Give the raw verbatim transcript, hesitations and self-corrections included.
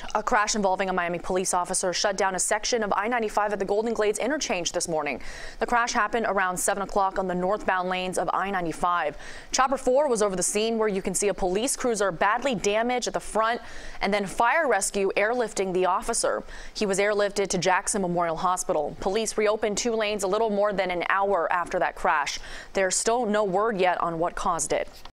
A crash involving a Miami police officer shut down a section of I ninety-five at the Golden Glades Interchange this morning. The crash happened around seven o'clock on the northbound lanes of I ninety-five. Chopper four was over the scene, where you can see a police cruiser badly damaged at the front, and then fire rescue airlifting the officer. He was airlifted to Jackson Memorial Hospital. Police reopened two lanes a little more than an hour after that crash. There's still no word yet on what caused it.